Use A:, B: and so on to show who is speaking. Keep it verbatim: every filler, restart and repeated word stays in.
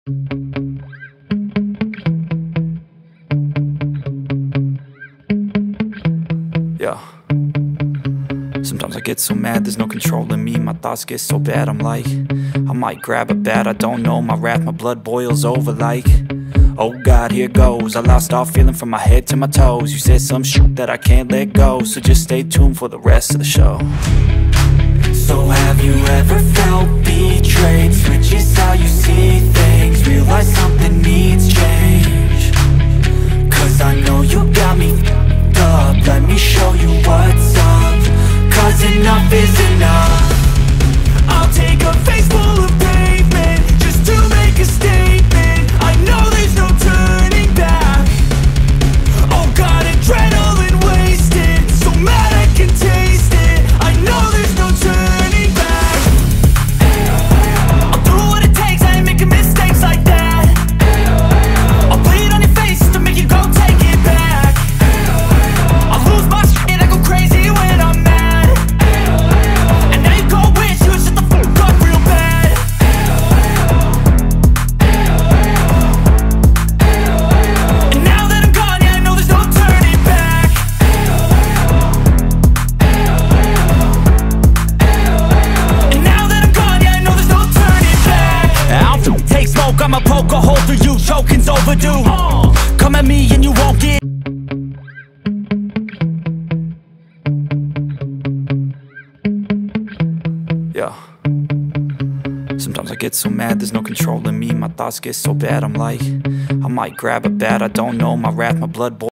A: Yeah. Sometimes I get so mad, there's no controlling me. My thoughts get so bad, I'm like, I might grab a bat, I don't know. My wrath, my blood boils over like, oh God, here goes. I lost all feeling from my head to my toes. You said some shit that I can't let go, so just stay tuned for the rest of the show. So have you ever felt betrayed? Switches how you see things, realize something needs change. Cause I know you got me f***ed up, let me show you what's up. Cause enough is enough. I'll take a face full of pavement just to make a statement. I know there's no turning back. Oh God, adrenaline wasted, so mad I can taste it. I know there's no turning back. I'll do what it takes, I ain't making mistakes like that. I'll bleed on your face to make you go take it back. I'll lose my shit, I go crazy when I'm mad. And now you go wish you would shut the fuck up real bad. And now that I'm gone, yeah, I know there's no turning back. And now that I'm gone, yeah, I know there's no turning back. I'll f- take smoke, I'ma poke a hole through you. Choking's overdue. Come at me and you won't get. Yeah. Sometimes I get so mad, there's no controlling me. My thoughts get so bad, I'm like, I might grab a bat, I don't know. My wrath, my blood boils.